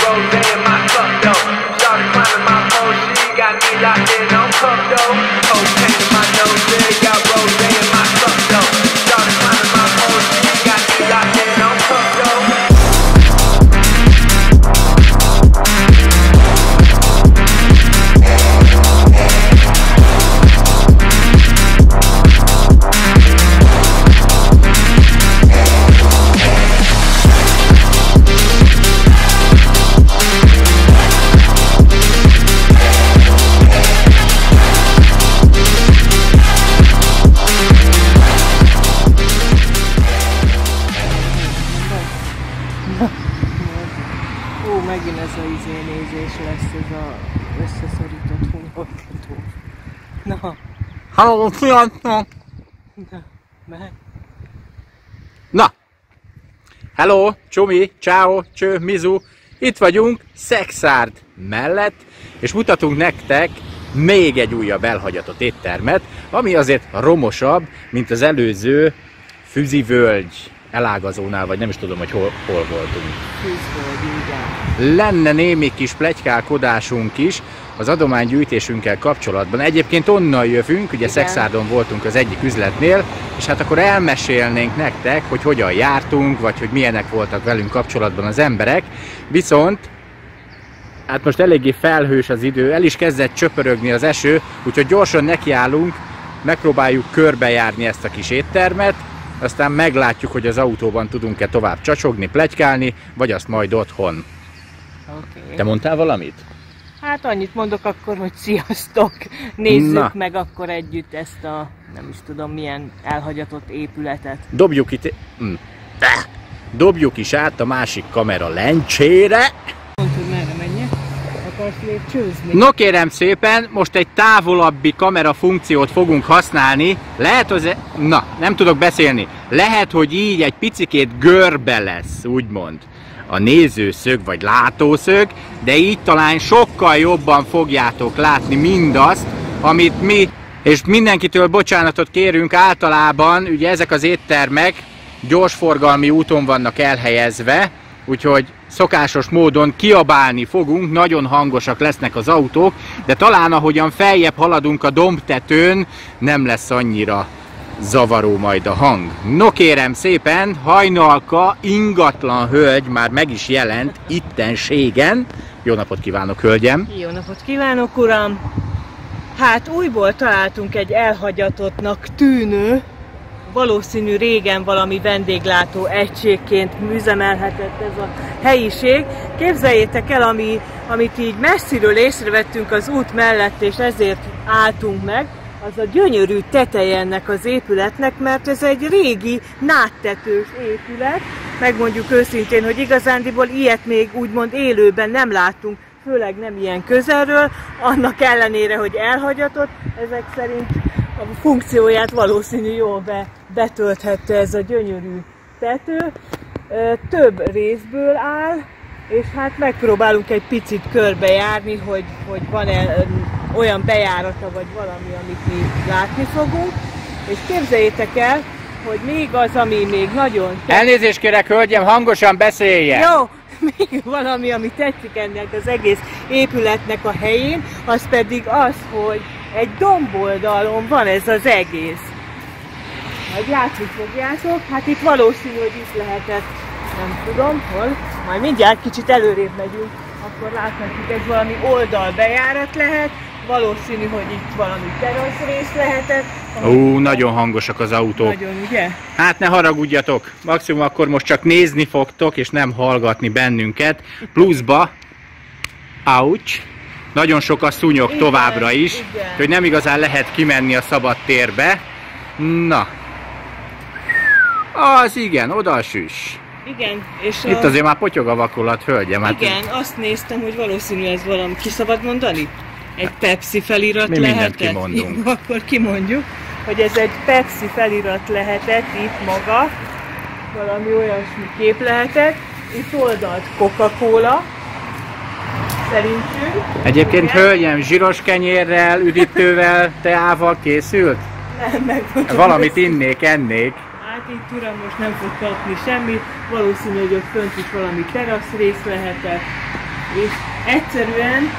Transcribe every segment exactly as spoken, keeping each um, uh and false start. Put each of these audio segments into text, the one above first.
rosé in my cup though. Started climbing my pole, she got me locked in on cup though. Cocaine in my nose, yeah, got rosé in my cup though. Started climbing my pole, she got me locked in on cup though. Ó, megint ez a izénézés lesz, ez a összeszorított homlokható. Na. Halló, sziasztok! Na, meg. Na! Hello, Csumi, ciao, cső, mizu! Itt vagyunk Szekszárd mellett, és mutatunk nektek még egy újabb elhagyatott éttermet, ami azért romosabb, mint az előző Füzivölgy elágazónál, vagy nem is tudom, hogy hol, hol voltunk. Füzivölgy, igen. Lenne némi kis pletykálkodásunk is az adománygyűjtésünkkel kapcsolatban. Egyébként onnan jövünk, ugye Szekszárdon voltunk az egyik üzletnél, és hát akkor elmesélnénk nektek, hogy hogyan jártunk, vagy hogy milyenek voltak velünk kapcsolatban az emberek. Viszont hát most eléggé felhős az idő, el is kezdett csöpörögni az eső, úgyhogy gyorsan nekiállunk, megpróbáljuk körbejárni ezt a kis éttermet, aztán meglátjuk, hogy az autóban tudunk-e tovább csacsogni, pletykálni, vagy azt majd otthon. Okay. Te mondtál valamit? Hát annyit mondok akkor, hogy sziasztok! Nézzük Na. meg akkor együtt ezt a, nem is tudom milyen elhagyatott épületet. Dobjuk itt... Hm. Dobjuk is át a másik kamera lencsére. Mondtad, merre menjek? Akarsz lépcsőzni? No kérem szépen, most egy távolabbi kamera funkciót fogunk használni. Lehet, hogy... Na, nem tudok beszélni. Lehet, hogy így egy picikét görbe lesz, úgymond a nézőszög vagy látószög, de így talán sokkal jobban fogjátok látni mindazt, amit mi, és mindenkitől bocsánatot kérünk, általában ugye ezek az éttermek gyorsforgalmi úton vannak elhelyezve, úgyhogy szokásos módon kiabálni fogunk, nagyon hangosak lesznek az autók, de talán ahogyan feljebb haladunk a dombtetőn, nem lesz annyira zavaró majd a hang. No kérem szépen, hajnalka ingatlan hölgy már meg is jelent ittenségen. Jó napot kívánok, hölgyem! Jó napot kívánok, uram! Hát újból találtunk egy elhagyatottnak tűnő, valószínű régen valami vendéglátó egységként üzemelhetett ez a helyiség. Képzeljétek el, ami, amit így messziről észrevettünk az út mellett, és ezért álltunk meg, az a gyönyörű teteje ennek az épületnek, mert ez egy régi, nádtetős épület. Megmondjuk őszintén, hogy igazándiból ilyet még úgymond élőben nem láttunk, főleg nem ilyen közelről, annak ellenére, hogy elhagyatott, ezek szerint a funkcióját valószínű jól be, betölthette ez a gyönyörű tető. Több részből áll, és hát megpróbálunk egy picit körbejárni, hogy, hogy van-e olyan bejárata, vagy valami, amit mi látni fogunk. És képzeljétek el, hogy még az, ami még nagyon... Elnézést kérek, hölgyem, hangosan beszéljen! Jó! Még valami, ami tetszik ennek az egész épületnek a helyén, az pedig az, hogy egy domboldalon van ez az egész. Majd látni fogjátok, hát itt valószínű, hogy itt lehetett, nem tudom, hol, majd mindjárt kicsit előrébb megyünk, akkor láthatjuk, ez valami oldalbejárat lehet, valószínű, hogy itt valami teraszrész lehetett. Ó, nagyon hangosak az autók. Nagyon, ugye? Hát ne haragudjatok, maximum akkor most csak nézni fogtok, és nem hallgatni bennünket. Pluszba, ouch, nagyon sok a szúnyog igen, továbbra is, igen. Hogy nem igazán lehet kimenni a szabad térbe. Na, az igen, oda a süss. Igen, és itt a... azért már potyog a vakolat, hölgyem. Hát igen, azt néztem, hogy valószínű ez valami, ki szabad mondani? Egy Pepsi felirat mi lehetett. Mi mindent kimondunk. Jó, akkor kimondjuk, hogy ez egy Pepsi felirat lehetett itt maga, valami olyasmi kép lehetett, itt oldalt Coca-Cola, szerintünk. Egyébként igen. Hölgyem, zsíros kenyérrel, üdítővel, teával készült? Nem, megmondom. Valamit innék, ennék. Hát itt uram most nem fog kapni semmit, valószínű, hogy ott fönt is valami teraszrész lehetett. És egyszerűen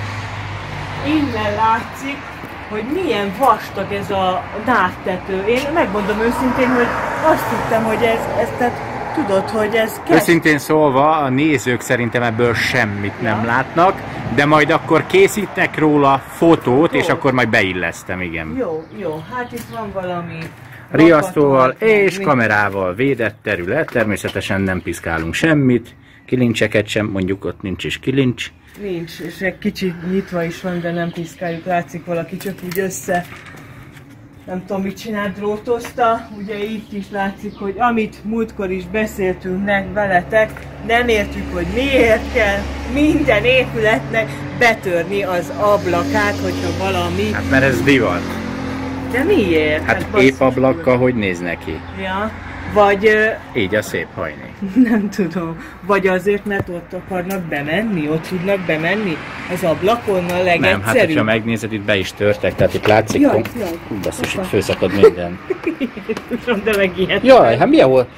innen látszik, hogy milyen vastag ez a nádtető. Én megmondom őszintén, hogy azt hittem, hogy ez, ez tehát tudod, hogy ez kezd... Őszintén szólva, a nézők szerintem ebből semmit ja. nem látnak, de majd akkor készítnek róla fotót, jó. és akkor majd beillesztem, igen. Jó, jó, hát itt van valami... Riasztóval és kamerával védett terület, természetesen nem piszkálunk semmit, kilincseket sem, mondjuk ott nincs is kilincs. Nincs, és egy kicsit nyitva is van, de nem piszkáljuk, látszik valaki csak úgy össze, nem tudom mit csinál, drótozta. Ugye itt is látszik, hogy amit múltkor is beszéltünk meg veletek, nem értjük, hogy miért kell minden épületnek betörni az ablakát, hogyha valami... Hát mert ez divat. De miért? Hát, hát épp ablakkal hogy néz neki? Ja, vagy... Így a szép hajni. Nem tudom. Vagy azért, mert ott akarnak bemenni, ott tudnak bemenni az ablakon a legegyszerűbb. Nem, hát hogyha megnézed, itt be is törtek, tehát itt látszik, jaj, hogy... jaj. Hú, basszus, itt főszakad minden. Tudom, de megijedtem. Jaj, hát mi hol?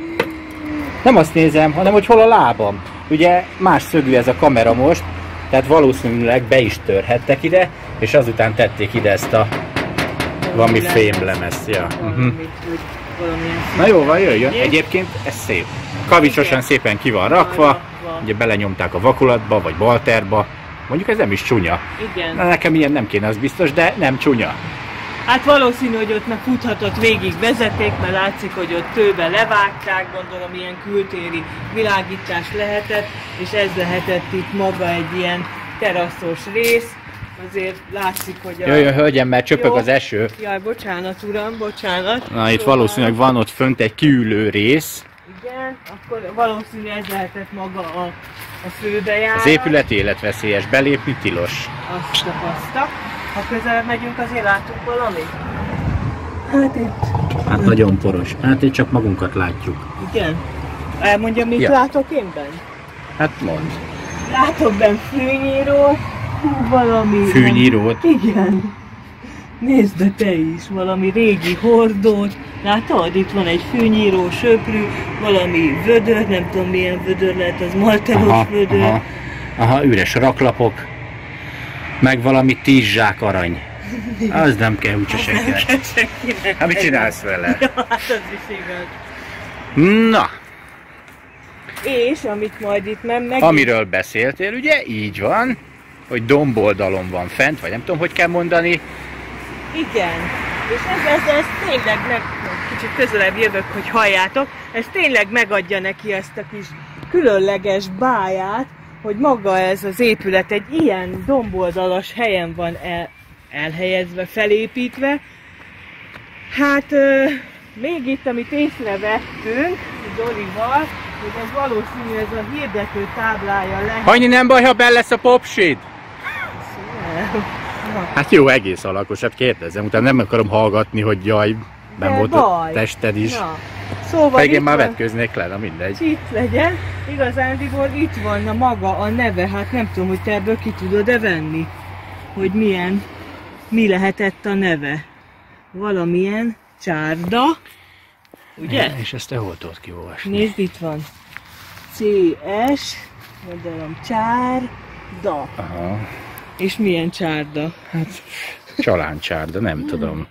Nem azt nézem, hanem hogy hol a lábam. Ugye más szögű ez a kamera most, tehát valószínűleg be is törhettek ide, és azután tették ide ezt a valami fémlemezt. Ja. Uh-huh. Na jó, van, jöjjön. Egyébként ez szép. Kavicsosan szépen ki van rakva, ugye belenyomták a vakulatba, vagy balterba. Mondjuk ez nem is csúnya. Igen. Na, nekem ilyen nem kéne, az biztos, de nem csúnya. Hát valószínű, hogy ott meg futhatott végig vezeték, mert látszik, hogy ott tőbe levágták, gondolom ilyen kültéri világítás lehetett, és ez lehetett itt maga egy ilyen teraszos rész. Azért látszik, hogy a... Jöjjön, hölgyem, mert csöpög jó. Az eső. Jaj, bocsánat, uram, bocsánat. Na, itt szóval... valószínűleg van ott fönt egy kiülő rész. Igen, akkor valószínűleg ez lehetett maga a, a főbejárat. Az épület életveszélyes, belépni tilos. Azt tapasztak. Ha közelebb megyünk, azért látunk valamit? Hát itt... Hát nagyon poros. Hát itt csak magunkat látjuk. Igen? Elmondjam, mit ja. látok én benn? Hát mondd. Látok benn fűnyírót, valami... Fűnyírót? Igen. Nézd be te is, valami régi hordót. Látod? Itt van egy fűnyíró, söprű, valami vödör, nem tudom milyen vödör lehet, az malteros aha, vödör. Aha, aha, üres raklapok. Meg valami tíz zsák arany. Az nem kell úgyse senkinek. senkinek. Hát mit csinálsz vele? Ja, hát az is igaz. Na. És amit majd itt nem meg... Amiről beszéltél, ugye? Így van. Hogy domboldalon van fent, vagy nem tudom, hogy kell mondani. Igen. És ez, ez, ez tényleg meg... Kicsit közelebb jövök, hogy halljátok. Ez tényleg megadja neki ezt a kis különleges báját, hogy maga ez az épület egy ilyen domboldalas helyen van el, elhelyezve, felépítve. Hát euh, még itt, amit észrevettünk Zolival, hogy ez valószínű ez a hirdető táblája lehet. Hajni, nem baj, ha benne lesz a popsid? Hát jó, egész alakos, hát kérdezem, utána nem akarom hallgatni, hogy jaj, nem volt a tested is. Na. Szóval pedig én már vetköznék le, na mindegy. Itt legyen. Igazándiból itt van a maga a neve, hát nem tudom, hogy te ebből ki tudod-e venni, hogy milyen, mi lehetett a neve. Valamilyen csárda, ugye? É, és ezt te hol tudod kiolvasni? Nézd, itt van. cé es, gondolom, csárda. Aha. És milyen csárda? Hát, csaláncsárda, nem hmm. tudom.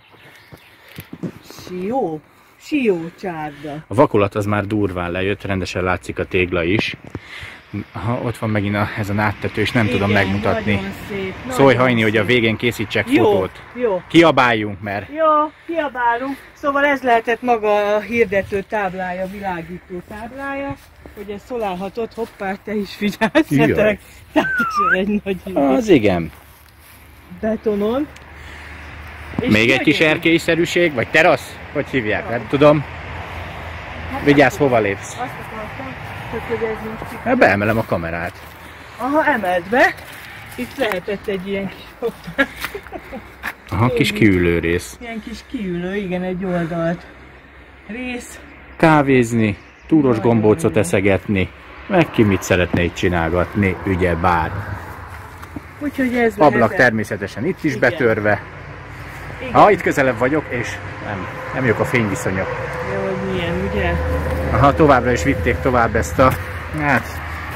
Sió. Siócsárda. A vakulat az már durván lejött, rendesen látszik a tégla is. Aha, ott van megint a, ez a nádtető, és nem igen, tudom megmutatni. Szép, szólj, Hajni, hogy a végén készítsek jó, fotót. Jó. Kiabáljunk, mert... Jó, kiabálunk. Szóval ez lehetett maga a hirdető táblája, világító táblája, hogy ezt szolálhatod, hoppá, te is figyelsz, tehát egy nagy az igen. Betonon. És még egy kis erkélyszerűség, vagy terasz? Hogy hívják? Nem tudom. Hát vigyázz, hova lépsz. Azt akartam, hogy ez most itt... Hát beemelem a kamerát. Aha, emeld be. Itt lehetett egy ilyen kis hoppá. Aha, én kis kiülő rész. Ilyen kis kiülő, igen, egy oldalt. Rész. Kávézni, túros gombócot eszegetni. Meg ki mit szeretne itt csinálgatni, ügye bár. Úgyhogy ez ablak lehetett. Természetesen itt is igen. Betörve. Igen. Ha itt közelebb vagyok, és nem, nem jók a fényviszonyok. Jó, milyen, ugye? Aha, továbbra is vitték tovább ezt a, hát,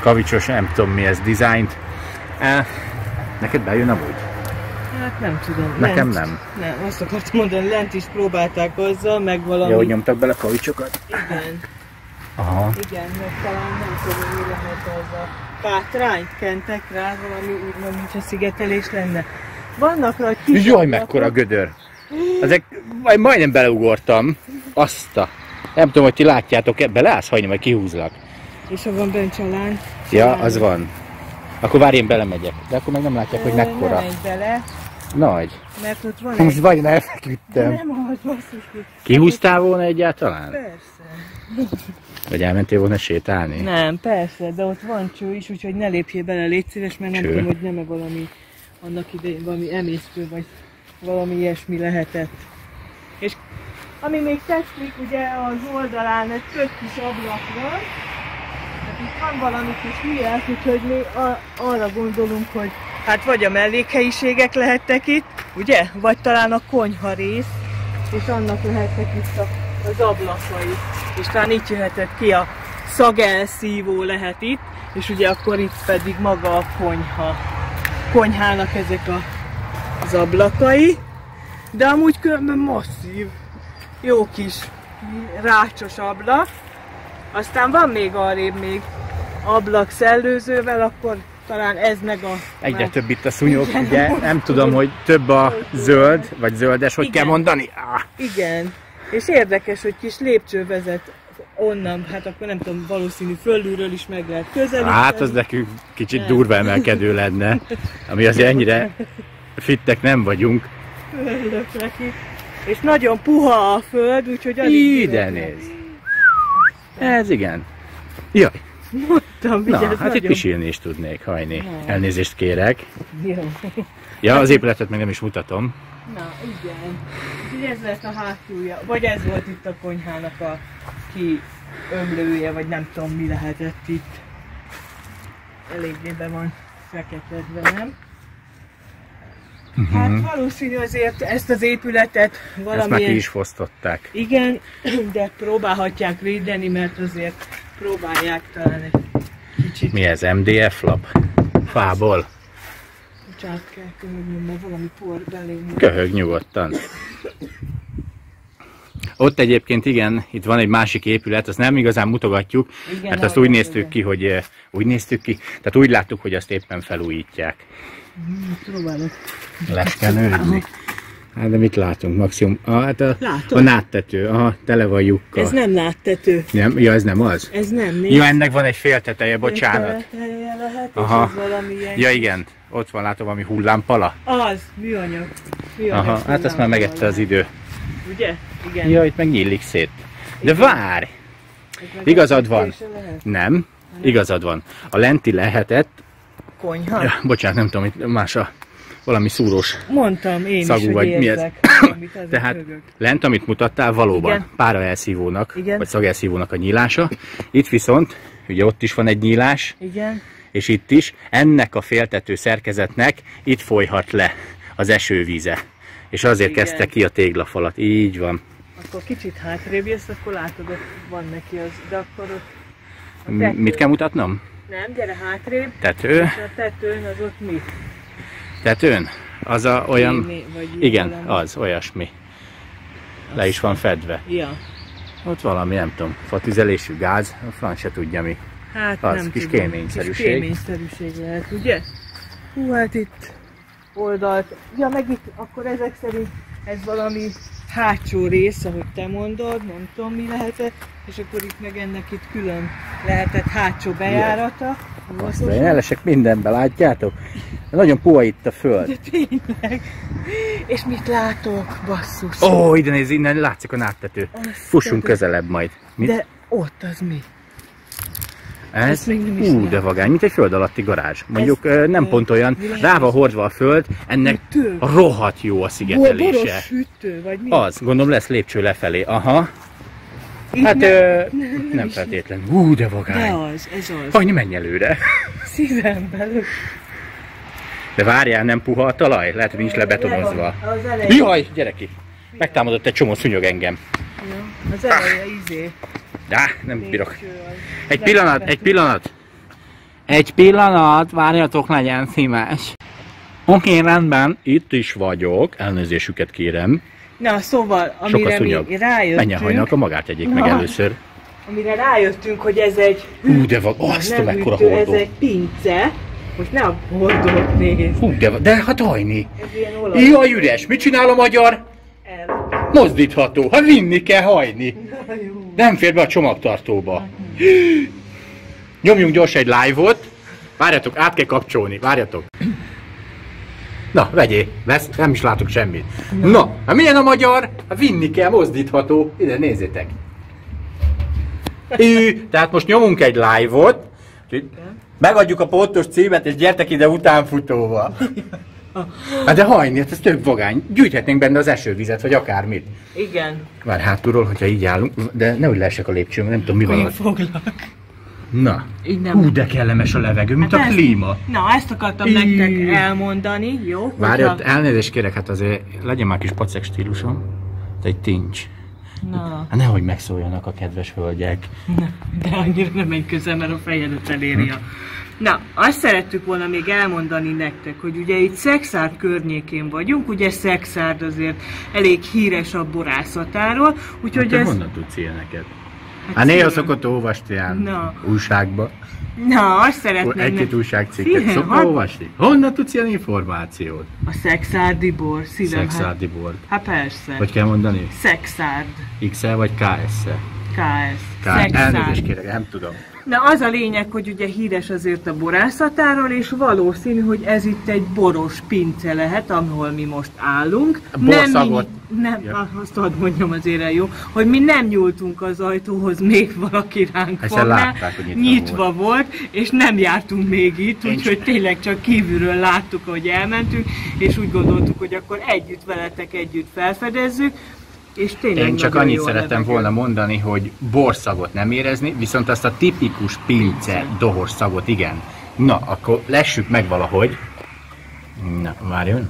kavicsos, nem tudom mi ez, dizájnt. E, neked bejön amúgy? Hát nem tudom. Nekem lent, nem. Nem, azt akartam mondani, lent is próbálták azzal, meg valami... Jó, hogy nyomtak bele kavicsokat? Igen. Aha. Igen, meg talán nem tudom, mi lehet az a pátrányt kentek rá, valami úgy van, mintha szigetelés lenne. Vannak rá kis... Jaj, ablakok. Mekkora gödör! Ezek, majd majdnem beleugortam. Azt a... Nem tudom, hogy ti látjátok, beleállsz hagyni, vagy kihúzlak. És ha van bent csalán. Ja, az van. Akkor várj, én belemegyek. De akkor meg nem látják, hogy mekkora. Nem menj bele, Nagy. mert ott van Most egy... vagy elfeküdtem. Nem az, basszus. Kihúztál volna egyáltalán? Persze. Vagy elmentél volna sétálni? Nem, persze, de ott van cső is, úgyhogy ne lépjél bele, légy szíves, mert nem Cső. tudom, hogy nem-e valami annak idején valami emésztő, vagy valami ilyesmi lehetett. És ami még tetszik, ugye az oldalán egy tök kis ablak van, hát itt van valami kis hülyek, úgyhogy mi a, arra gondolunk, hogy hát vagy a mellékhelyiségek lehettek itt, ugye? Vagy talán a konyha rész, és annak lehettek itt a, az ablakai. És talán itt jöhetett ki a szagelszívó lehet itt, és ugye akkor itt pedig maga a konyha. Konyhának ezek a, az ablakai, de amúgy különben masszív, jó kis rácsos ablak. Aztán van még arrébb még ablak szellőzővel, akkor talán ez meg a... Egyre már... több itt a szúnyog, ugye? Nem tudom, hogy több a zöld, vagy zöldes, hogy Igen. kell mondani? Ah. Igen, és érdekes, hogy kis lépcső vezet onnan, hát akkor nem tudom, valószínű fölülről is meg lehet közelíteni. Hát az nekünk kicsit Nem. durva emelkedő lenne, ami azért ennyire fittek nem vagyunk. Örülök neki. És nagyon puha a föld, úgyhogy alig Ide bírok néz. Ez igen. Jaj, Mondtam, na, vigyázz, hát itt nagyon... pisilni is tudnék hajni. Na. Elnézést kérek. Jó. Ja, az épületet meg nem is mutatom. Na, igen. Úgyhogy ez lett a hátulja, vagy ez volt itt a konyhának a kiömlője, vagy nem tudom mi lehetett itt. Eléggé be van feketedve, nem? Uh-huh. Hát valószínű azért ezt az épületet Ezt már valamilyen... ki is fosztották. Igen, de próbálhatják védeni, mert azért próbálják talán egy kicsit... Mi ez? em dé ef lap? Fából? Bocsánat, kell köhögnöm, mert valami por belém. Köhög nyugodtan. Ott egyébként igen, itt van egy másik épület, azt nem igazán mutogatjuk, Igen, mert azt arra úgy néztük igen. ki, hogy eh, úgy néztük ki, tehát úgy láttuk, hogy azt éppen felújítják. Próbálok. Leskenőzni. Hát de mit látunk? Maximum, ah, hát a, Látom. a náttető, aha, tele van lyukkal. Ez nem láttető. Nem? Ja, ez nem az? Ez nem, nézd. Ja, ennek van egy félteteje, bocsánat. Teteje lehet, és Aha. ez valami ilyen... Ja igen, ott van, látom valami hullámpala. Az, műanyag. műanyag Aha, hát azt már megette az idő. Ugye? Igen. Ja, itt meg nyílik szét. De Igen. várj! Ez meg Igazad van. fekvése lehet. Nem, igazad van. A lenti lehetett, Konyha. ja, bocsánat, nem tudom, itt más a valami szúrós Mondtam én szagú, is, hogy vagy mi ez. érzek valamit, ezért Tehát högök. lent, amit mutattál, valóban Igen. pára elszívónak, Igen. vagy szagelszívónak a nyílása. Itt viszont, ugye ott is van egy nyílás, Igen. és itt is, ennek a féltető szerkezetnek itt folyhat le az esővíze. És azért Igen. kezdte ki a téglafalat. Így van. Akkor kicsit hátrébb jössz, akkor látod, ott van neki az, de akkor ott a M- tető. Mit kell mutatnom? Nem, gyere hátrébb. Tető. És a tetőn az ott mi? Tetőn? Az a olyan... Kémé, vagy Igen, valami. az, olyasmi. Le is van fedve. Ja. Ott valami, nem tudom, fatüzelésű gáz, a franc se tudja mi. Hát Az, nem kis tudom. kéményszerűség. Kis kéményszerűség lehet, ugye? Hú, hát itt oldalt. Ja, meg itt, akkor ezek szerint ez valami hátsó rész, ahogy te mondod, nem tudom mi lehetett, és akkor itt meg ennek itt külön lehetett hátsó bejárata. Azt én elesek mindenbe, látjátok? Nagyon puha itt a föld. De tényleg. És mit látok, basszus? Ó, ide nézz, innen látszik a náttető. Azt Fussunk te- közelebb majd. Mit? De ott az mi? Ez? ezt még nem is Ú, de látom. vagány, mint egy föld alatti garázs. Mondjuk Ez, ö, nem ö, pont olyan, mi lehet rá van ez? hordva a föld, ennek Ütő? rohadt jó a Boros szigetelése. sütő, vagy mi? Az, gondolom lesz lépcső lefelé. Aha. Itt Hát nem- ö, nem nem is- feltétlen. Ú, de De vagány. az, ez az. Hajni, menj előre. Szívembe lök. De várjál, nem puha a talaj? Lehet, hogy nincs lebetonozva. Az eleje, Jaj, gyere ki! Megtámadott egy csomó szúnyog engem. ja, az eleje izé. De nem bírok. lépcső az. Egy Le- pillanat, le- egy pillanat! Egy pillanat, várjatok, legyen szíves. Oké, rendben, itt is vagyok. Elnézésüket kérem. Na, szóval, amire mi rájöttünk... Menjen hajnak, a magát tegyék meg először. Amire rájöttünk, hogy ez egy... Hú, de van, azt a mekkora hordó. Ez egy pince. Most ne a hordót nézd. Hú, de, de hát hajni. Ez ilyen olaj. Jaj, üres, mit csinál a magyar? El. Mozdítható, hát vinni kell hajni. Nem fér be a csomagtartóba. Nyomjunk gyorsan egy live-ot. Várjatok, át kell kapcsolni, várjatok. Na, vegyél, vesz, nem is látok semmit. Na, hát milyen a magyar? Hát vinni kell, mozdítható. Ide nézzétek. Ő, tehát most nyomunk egy live-ot. Megadjuk a pontos címet, és gyertek ide utánfutóval. Hát de hajni, hát ez tök vagány. Gyűjthetnénk benne az esővizet, vagy akármit. Igen. Vár hátulról, hogyha így állunk, de nehogy leessek a lépcsőn, nem tudom mi van. Én foglak. Na, Nem. hú, de kellemes a levegő, mint Hát a ezt- klíma. Na, ezt akartam nektek elmondani, jó? Várjad, Hogyha- elnézést kérek, hát azért legyen már kis pacek stílusom. Ez egy tincs. Na, Hát nehogy megszóljanak a kedves hölgyek. de annyira nem menj közel, mert a fejedet eléri a... Na, azt szerettük volna még elmondani nektek, hogy ugye itt Szexárd környékén vagyunk, ugye Szexárd azért elég híres a borászatáról, úgyhogy Te ez... honnan tudsz ilyeneket? Hát néha szívem. szokott olvasni ilyen Na. újságba. Na, azt szeretném... Egy-két nek- újságcikket Figyelj, szokott hadd- olvasni. Honnan tudsz ilyen információt? A Szexárdi bor, szívem. hát- Szexárdi bort. Hát persze. Hogy kell mondani? Szexárd. iksz el vagy ká es el? ká es. Ká- Elnézést Szexárd. kérek, nem tudom. Na, az a lényeg, hogy ugye híres azért a borászatáról, és valószínű, hogy ez itt egy boros pince lehet, ahol mi most állunk. A borszagot. mi, nem, Ja. azt hadd mondjam azért el, jó, hogy mi nem nyúltunk az ajtóhoz, még valaki ránk Ezt fogná. látták, hogy nyitva nyitva volt. volt, és nem jártunk még itt, Én úgyhogy tényleg csak kívülről láttuk, hogy elmentünk, és úgy gondoltuk, hogy akkor együtt veletek együtt felfedezzük, és tényleg Én csak nagyon annyit jó a szerettem levegő. volna mondani, hogy borszagot nem érezni, viszont azt a tipikus pince dohos szagot, igen. Na, akkor lessük meg valahogy. Na, várjon.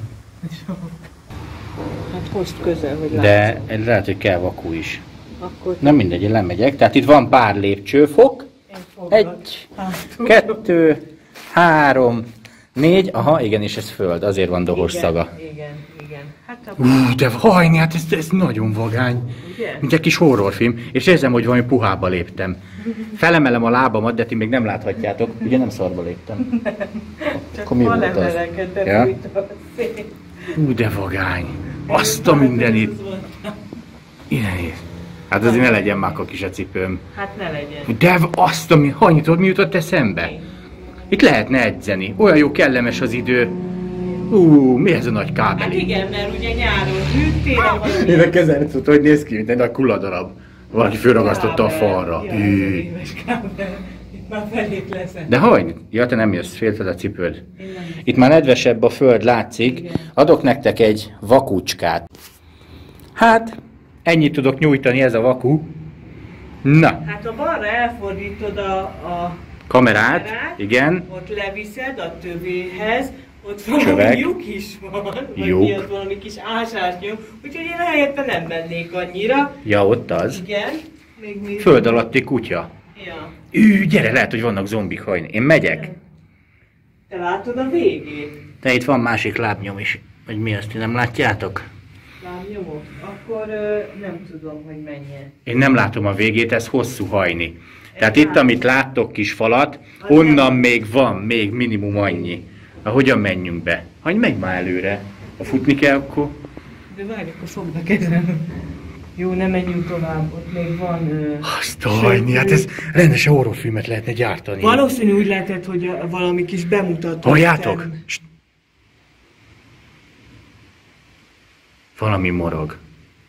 Hát hozd közel, hogy látszik. De lehet, hogy kell vakú is. Akkor Nem mindegy, én lemegyek. Tehát itt van pár lépcsőfok. én foglak. Egy, kettő, három, négy. Aha, igen, és ez föld, azért van dohos Igen, szaga. Igen, igen. Hát a... Ú, de hajni, hát ez, ez nagyon vagány. Ugye? Mint egy kis horrorfilm, és érzem, hogy valami puhába léptem. Felemelem a lábamat, de ti még nem láthatjátok. Ugye nem szarba léptem. Csak Akkor mi van volt az? emeleket, Ja? fújt a szél. Ú, de vagány. Azt a mindenit. Ide néz. Hát azért ne legyen már kis a cipőm. Hát ne legyen. De azt a mi... Hajni, tudod, mi jutott eszembe? Itt lehetne edzeni. Olyan jó, kellemes az idő. Ú, mi ez a nagy Hát kábeli? igen, mert ugye nyáron hűt, télen van. Én a kezem tudod, hogy néz ki, mint egy nagy kulladarab. Valaki fölragasztotta a falra. Jaj, Hű. éves kábel. Itt már felét leszek. De hogy? Ja, te nem jössz, félted a cipőd. Itt már nedvesebb a föld, látszik. Adok nektek egy vakucskát. Hát, ennyit tudok nyújtani, ez a vaku. Na, Hát ha balra elfordítod a, a kamerát, kamerát, igen. ott leviszed a tövéhez, ott Csövek. valami lyuk is van, vagy Lyuk. mi az, valami kis ásásnyom, úgyhogy én helyette nem mennék annyira. Ja, ott az. Igen, még mi? Föld alatti kutya. Ja. Ű, gyere, lehet, hogy vannak zombik hajni. Én megyek. Te látod a végét? De itt van másik lábnyom is. Vagy mi azt, ti nem látjátok? Lábnyomok? Akkor ö, nem tudom, hogy menjen. Én nem látom a végét, ez hosszú hajni. Tehát itt, amit láttok, kis falat, onnan még van, még minimum annyi. Na, hogyan menjünk be? Hagyj meg már előre. Ha futni kell, akkor... De várj, akkor fogd a kezem. Jó, nem menjünk tovább, ott még van... Ö, Azt a hajni, hát ez rendes horrorfilmet lehetne gyártani. valószínű úgy lehetett, hogy a, valami kis bemutató. Halljátok? term- St- Valami morog.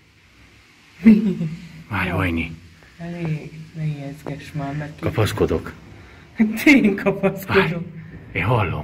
Várj, hajni. Elég, ne ijeszgess már, mert ki... Kapaszkodok. Én Várj, kapaszkodom. én hallom.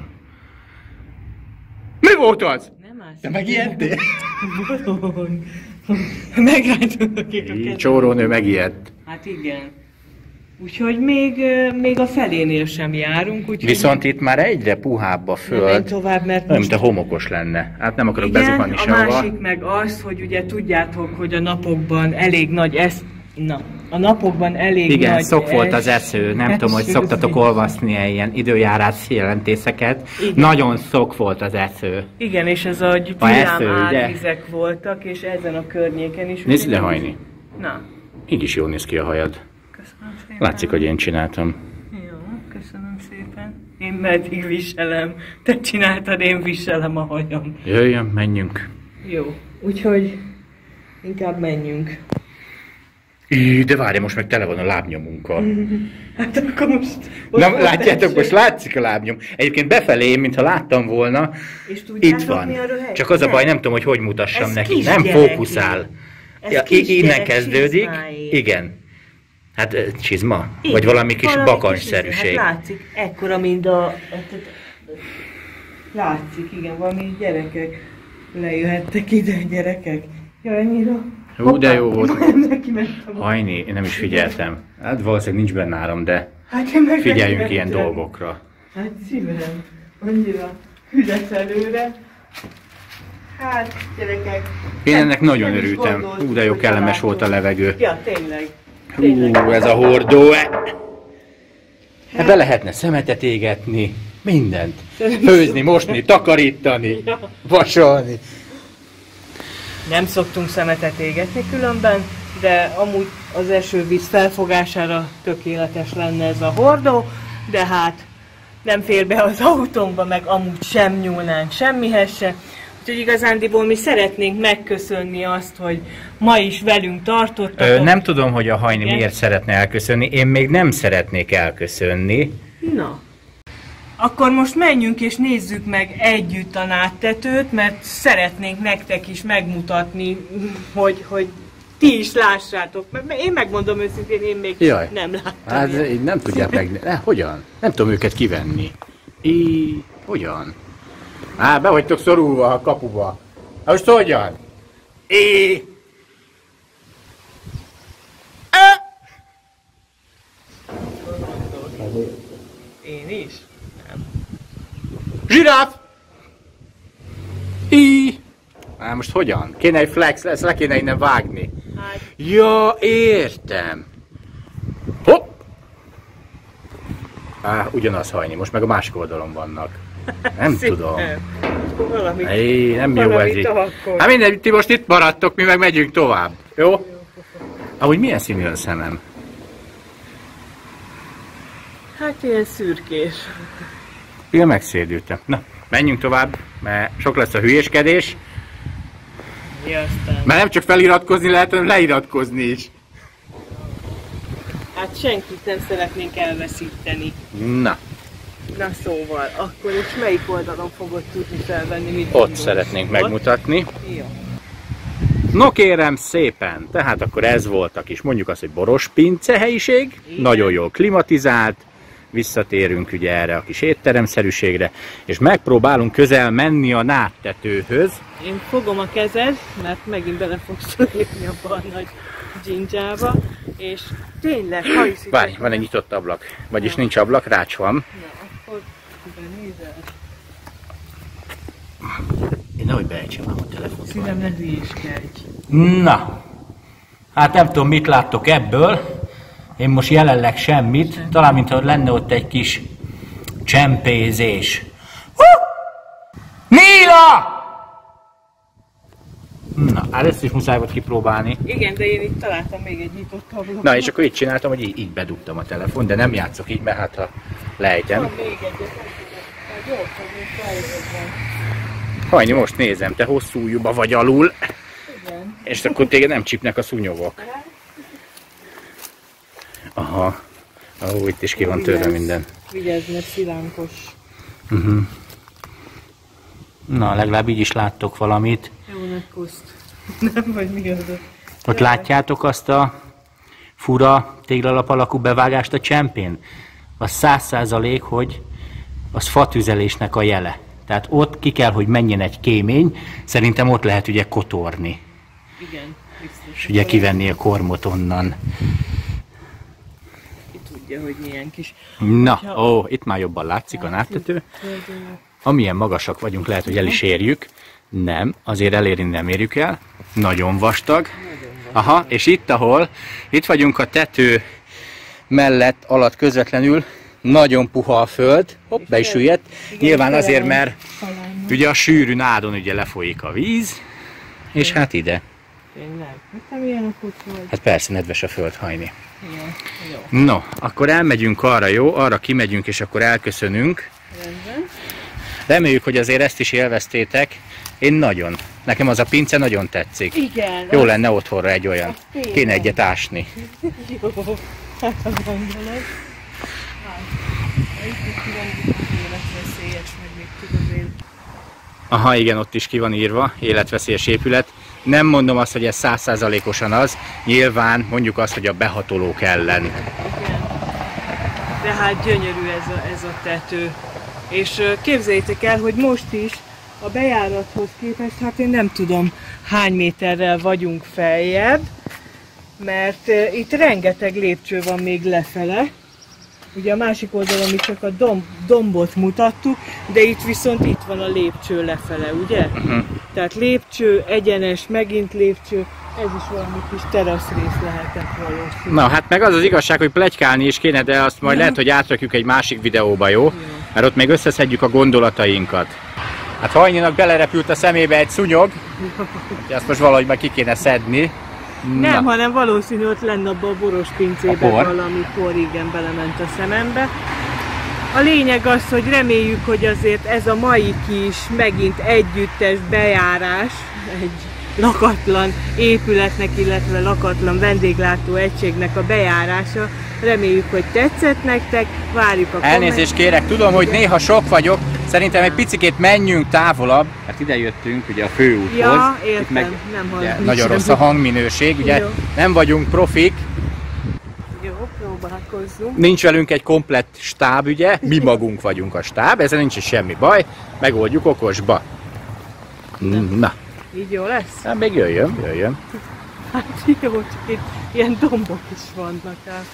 Mi volt az? Nem állsz. Te megijedtél? Bolond. Megrántottad a kék a Így, kezem. csórónő megijedt. Hát igen. Úgyhogy még, ö, még a felénél sem járunk, úgyhogy... Viszont itt már egyre puhább a nem menj föld. tovább, mert Olyan, most... mint a homokos lenne. Hát nem akarok Igen, bezuhanni a sehova. másik meg az, hogy ugye tudjátok, hogy a napokban elég nagy esz... Na, a napokban elég Igen, nagy szok volt az es- esző, nem tudom, hogy eső, szoktatok olvasni ilyen időjárás jelentéseket. Igen. Nagyon szok volt az esző. Igen, és ez a A esző, villám ugye? árvizek voltak, és ezen a környéken is. Nézd ugye ide, nem- Hajni. Na, Így is jól néz ki a hajad. köszönöm szépen. Látszik, hogy én csináltam. Jó, köszönöm szépen. Én meddig viselem. Te csináltad, én viselem a hajam. Jöjjön, menjünk. Jó, úgyhogy inkább menjünk. Í, de várj, most meg tele van a lábnyomunkkal. Hát akkor most... Na, most látjátok, eső. most látszik a lábnyom. Egyébként befelé, én, mintha láttam volna, És tudjátok, itt van. mi a röhely? Csak az a Nem. baj, nem tudom, hogy hogy mutassam Ez neki. kisgyereki. Nem fókuszál. Ez Ja, i- kisgyerek innen kezdődik. csizmáé. Igen. Hát ö, csizma? Igen, Vagy valami kis valami bakancsszerűség. kis- Hát látszik, ekkora, mint a... Látszik, igen, valami gyerekek lejöhettek ide, gyerekek. Jaj, annyira... Hú, de jó volt. Hoppá, neki mentem. Hajni, én nem is figyeltem. Hát valószínűleg nincs benne áram, de Hát én meg figyeljünk neki ilyen mentem. dolgokra. Hát szívem, annyira üres előre. Hát, gyerekek. Én ennek nem- nagyon nem is örültem. gondoltuk, Hú, de jó hogy kellemes találkozunk. volt a levegő. Ja, tényleg. Hú, Tényleg. ez a hordó. Ebbe lehetne szemetet égetni, mindent. Főzni, mosni, takarítani, vasalni. Nem szoktunk szemetet égetni különben, de amúgy az esővíz felfogására tökéletes lenne ez a hordó, de hát nem fér be az autónkba, meg amúgy sem nyúlnánk semmihez se. Úgyhogy igazándiból mi szeretnénk megköszönni azt, hogy ma is velünk tartottatok. Ö, nem tudom, hogy a Hajni Igen? miért szeretne elköszönni. Én még nem szeretnék elköszönni. Na, akkor most menjünk és nézzük meg együtt a nádtetőt, mert szeretnénk nektek is megmutatni, hogy, hogy ti is lássátok. Mert én megmondom őszintén, én még Jaj. nem láttam. Hát ilyet. így nem tudják meg... Ne, hogyan? Nem tudom őket kivenni. Í, hogyan? Á, be vagytok szorulva a kapuba. Hát most hogyan? É. Én is? Zsiráf! Í. Á, most hogyan? Kéne egy flex, ezt le kéne innen vágni. Hát, Ja, értem. Hopp! Á, ugyanaz, Hajni, most meg a másik oldalon vannak. Nem tudom. Valami, Éj, nem jó ez valamit így. akkor. Hát mindegy, ti most itt maradtok, mi meg megyünk tovább. Jó? Ahogy milyen színű a szemem? Hát ilyen szürkés. Igen, megszédültem. Na, menjünk tovább, mert sok lesz a hülyéskedés. Mi aztán? Mert nem csak feliratkozni lehet, hanem leiratkozni is. Hát senkit nem szeretnénk elveszíteni. Na, Na szóval, akkor most melyik oldalon fogod tudni felvenni, mit ott gondolsz? szeretnénk Ott? megmutatni. Jó. No kérem szépen, tehát akkor ez volt a kis, mondjuk azt, hogy borospince helyiség, Igen. nagyon jól klimatizált, visszatérünk ugye erre a kis étteremszerűségre, és megpróbálunk közel menni a nádtetőhöz. Én fogom a kezed, mert megint bele fogsz lépni abba a nagy dzsindzsába, és tényleg, ha hiszitek... Várj, van egy nyitott ablak, vagyis nincs ablak, rács van. Na, akkor nézel. Én nehogy beejtsem ám a telefont. Szívem, ne hülyéskedj. Na, hát nem tudom, mit láttok ebből. Én most jelenleg semmit, talán mintha lenne ott egy kis csempézés. Hú! Níla! Na, hát ezt is muszáj volt kipróbálni. Igen, de én itt találtam még egy nyitott ablakot. Na, és akkor így csináltam, hogy így, így bedugtam a telefon, de nem játszok így, mert hát ha lejtem. Van még egyet, nem tudom. Hát gyorsan, mint feljöttem. Hajni, most nézem, te hosszú ujjúba vagy alul, Igen. és akkor téged nem csípnek a szúnyogok. Aha. Ó, itt is ki van törve minden. Vigyázz, mert szilánkos. Uh-huh. Na, legalább így is láttok valamit. Jó nagy kuszt. Nem, vagy mi az a... Ott látjátok azt a fura téglalap alakú bevágást a csempén? Az száz százalék, hogy az fatüzelésnek a jele. Tehát ott ki kell, hogy menjen egy kémény, szerintem ott lehet ugye kotorni. Igen, biztos. És ugye kivenni a kormot onnan. Ki tudja, hogy milyen kis... Na, ó, itt már jobban látszik a nádtető. Amilyen magasak vagyunk, lehet, hogy el is érjük. Nem, azért elérni nem érjük el. Nagyon vastag. Nagyon Aha, és itt, ahol, itt vagyunk a tető mellett, alatt közvetlenül, nagyon puha a föld, hopp, be is süllyedt. Nyilván azért, mert ugye a sűrű nádon ugye lefolyik a víz, és hát ide. Tényleg? Nem milyen okos vagy? Hát persze, nedves a föld hajni. Jó, jó. No, akkor elmegyünk arra, jó? Arra kimegyünk, és akkor elköszönünk. Rendben. Reméljük, hogy azért ezt is élveztétek. Én nagyon. Nekem az a pince nagyon tetszik. Igen. Jó az... lenne otthonra egy olyan. Kéne egyet ásni. Jó, hát a gondolod. Hát, itt is kivan életveszélyes, meg még tudod én. Aha, igen, ott is ki van írva, életveszélyes épület. Nem mondom azt, hogy ez száz százalékosan az. Nyilván mondjuk azt, hogy a behatolók ellen. Igen. De hát gyönyörű ez a, ez a tető. És képzeljétek el, hogy most is a bejárathoz képest, hát én nem tudom hány méterrel vagyunk feljebb, mert itt rengeteg lépcső van még lefele. Ugye a másik oldalon mi csak a domb, dombot mutattuk, de itt viszont itt van a lépcső lefele, ugye? Uh-huh. Tehát lépcső, egyenes, megint lépcső, ez is valami kis teraszrész lehetett valószínűleg. Na, hát meg az az igazság, hogy pletykálni is kéne, de azt majd lehet, hogy átrakjuk egy másik videóba, jó? jó? Mert ott még összeszedjük a gondolatainkat. Hát Hajninak belerepült a szemébe egy szúnyog, hogy azt most valahogy meg ki kéne szedni. Nem, Na. hanem valószínű ott lenne abban a boros pincében valami por, igen, belement a szemembe. A lényeg az, hogy reméljük, hogy azért ez a mai kis, megint együttes bejárás egy lakatlan épületnek, illetve lakatlan vendéglátó egységnek a bejárása. Reméljük, hogy tetszett nektek, várjuk a Elnézést kérek, tudom, hogy néha sok vagyok, szerintem egy picikét menjünk távolabb, hát ide jöttünk ugye a főúthoz. Ja, értem, itt meg, nem ugye, hallom. nagyon rossz a hangminőség, ugye Jó. nem vagyunk profik, Jó, próbálkozzunk. nincs velünk egy komplett stáb, ugye, mi magunk vagyunk a stáb, ezzel nincs is semmi baj, megoldjuk okosba. Na, Így jó lesz? hát még jöjjön, jöjjön. Hát jó, csak itt ilyen dombok is vannak át.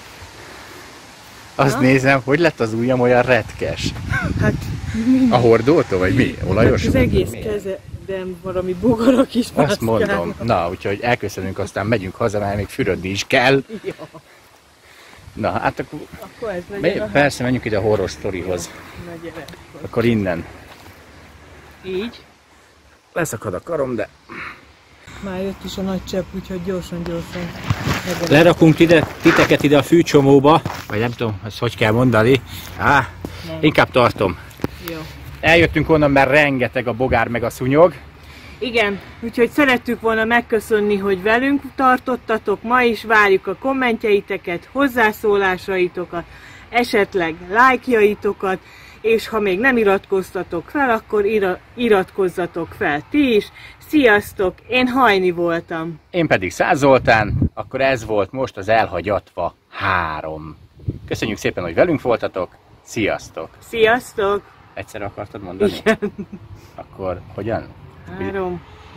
Azt Na? nézem, hogy lett az ujjam olyan retkes. Hát A hordótól, vagy mi? Olajos? az egész keze, de valami bogarak is Azt mászkálnak. mondom. Na, úgyhogy elköszönünk, aztán megyünk haza, mert még fürödni is kell. Ja, Na, hát akkor... akkor ez Me- legyen a persze, menjünk ide a horror sztorihoz. Na gyere. Akkor innen. Így. Leszakad a karom, de... Már jött is a nagy csepp, úgyhogy gyorsan-gyorsan. Lerakunk ide, titeket ide a fűcsomóba, vagy nem tudom, ezt hogy kell mondani. Á, inkább tartom. Jó. Eljöttünk onnan, mert rengeteg a bogár meg a szúnyog. Igen, úgyhogy szerettük volna megköszönni, hogy velünk tartottatok. Ma is várjuk a kommentjeiteket, hozzászólásaitokat, esetleg lájkjaitokat, és ha még nem iratkoztatok fel, akkor ira- iratkozzatok fel ti is. Sziasztok, én Hajni voltam. Én pedig Száz Zoltán, akkor ez volt most az Elhagyatva három. Köszönjük szépen, hogy velünk voltatok. Sziasztok! Sziasztok! Egyszerre akartad mondani? Igen. Akkor hogyan? Három.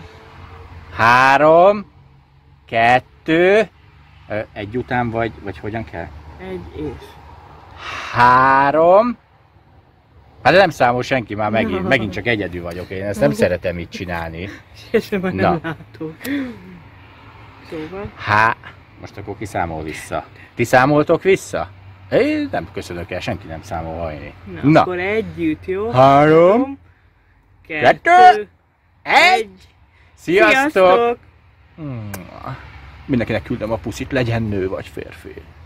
Három, kettő, ö, egy után vagy, vagy hogyan kell? Egy és. Három, hát nem számol senki már megint, megint csak egyedül vagyok, én ezt nem szeretem így csinálni. És már nem Na. látok. Szóval. Há, most akkor ki számol vissza? Ti számoltok vissza? Én nem köszönök el, senki nem számol hajni. Na, Na. akkor együtt, jó? Három, kettő, kettő, egy, sziasztok! Sziasztok! Hmm. Mindenkinek küldöm a puszit, legyen nő vagy férfi.